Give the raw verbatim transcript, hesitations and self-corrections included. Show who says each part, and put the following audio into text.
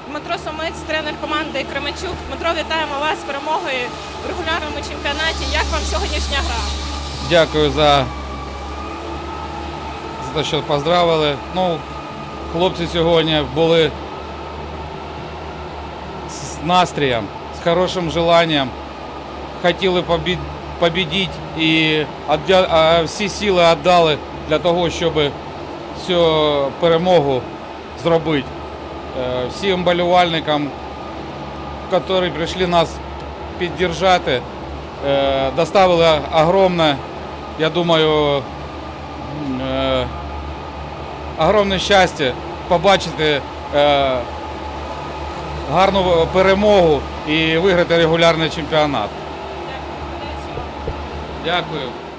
Speaker 1: Дмитро Сомець, тренер команди Кременчук. Дмитро, вітаємо вас з перемогою в регулярному чемпіонаті. Як вам сьогоднішня гра?
Speaker 2: Дякую за, за те, що поздравили. Ну, хлопці сьогодні були з настроєм, з хорошим желанням. Хотіли побідити і всі сили віддали для того, щоб цю перемогу зробити. Всім вболівальникам, які прийшли нас підтримати, доставили огромне, я думаю, огромне щастя побачити гарну перемогу і виграти регулярний чемпіонат.
Speaker 1: Дякую.
Speaker 2: Дякую.